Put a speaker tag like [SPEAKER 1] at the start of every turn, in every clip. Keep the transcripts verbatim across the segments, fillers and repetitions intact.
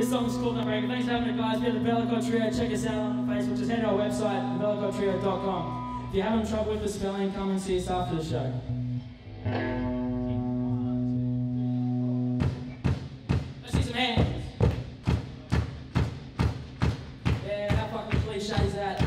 [SPEAKER 1] This song's called Unbreakable. Thanks for having it, guys. We're the Vellacott Trio. Check us out on Facebook. Just head to our website, vellacott trio dot com. If you're having trouble with the spelling, come and see us after the show. Let's see some hands. Yeah, how fucking cliche is that?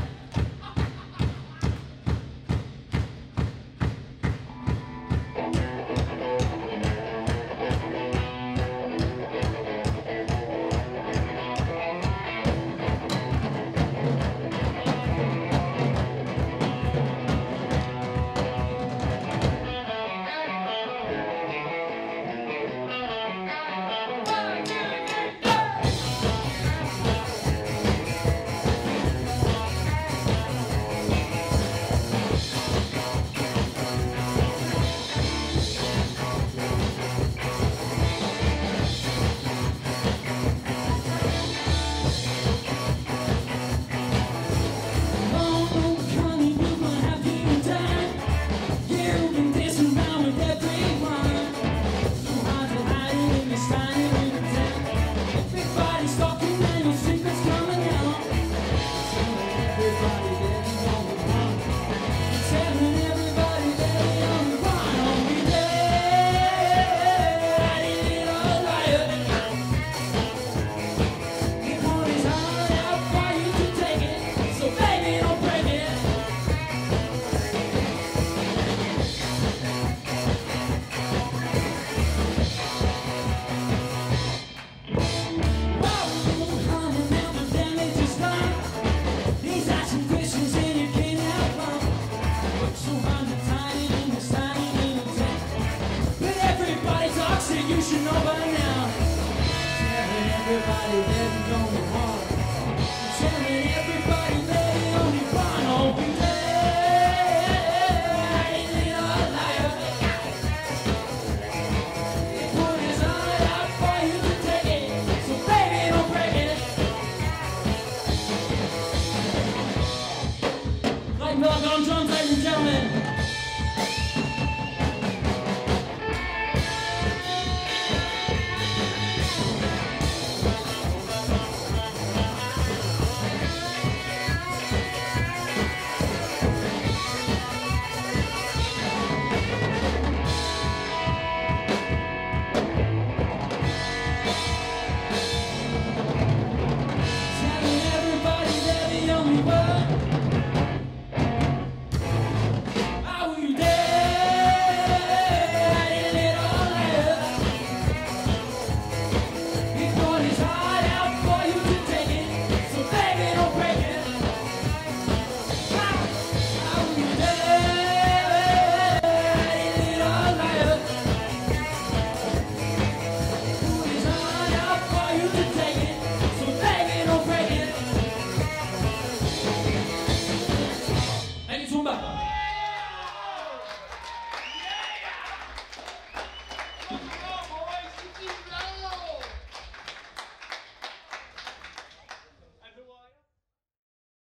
[SPEAKER 1] You should know by now. Everybody there.